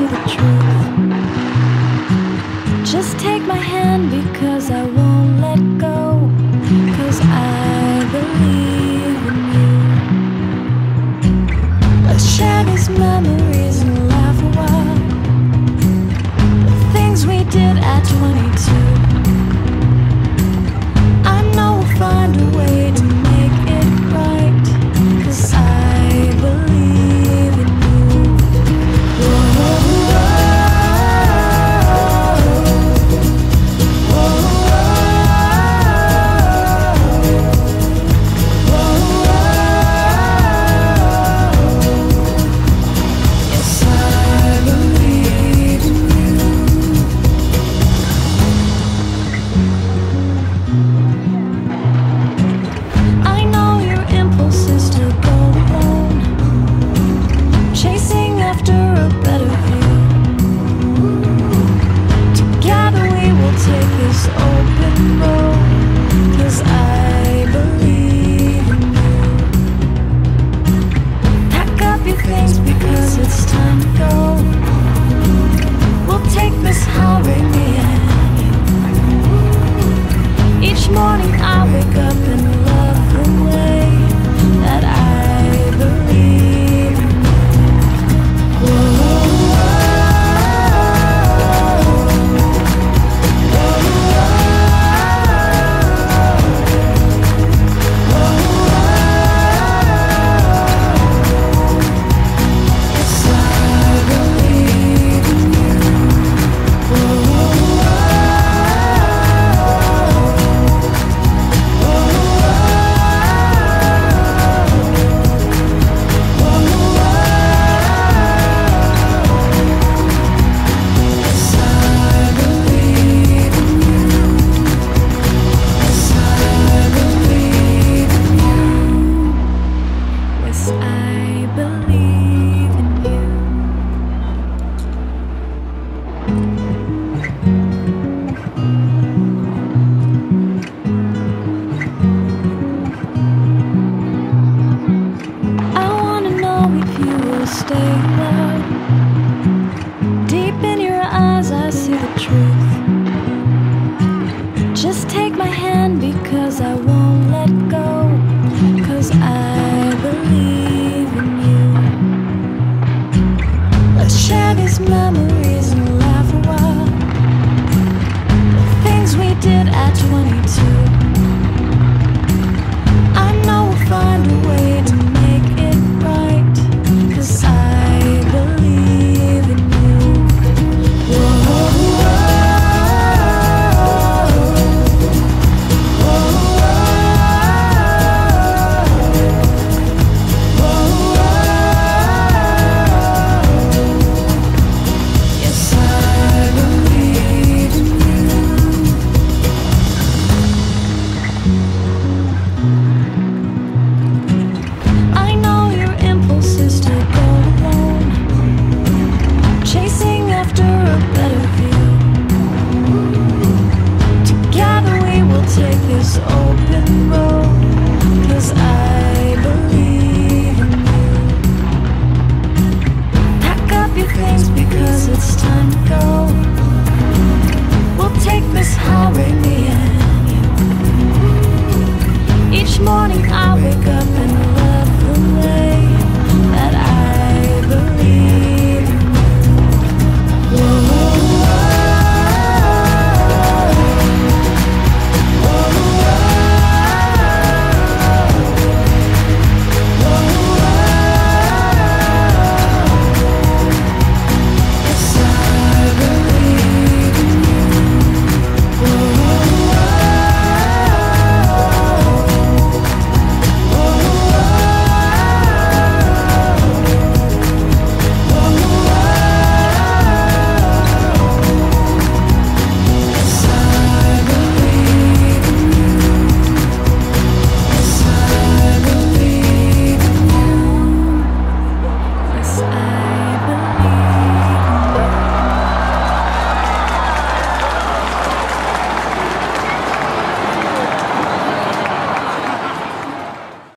the truth. Just take my hand because I won't let go, 'cause I believe in you. Let's share these memories and laugh a while. The things we did at 22. I know we'll find a way to make it right, 'cause I believe in you. Whoa, stay low. Deep in your eyes I see the truth. Just take my hand because I won't let go, 'cause I believe in you. Let's share these memories and laugh a while. The things we did at 22. I know we'll find a way to make it right, 'cause I believe in you. Whoa, yes, I believe in you. I know your impulse is to go alone, chasing after a better view. Together we will take this open road, 'cause I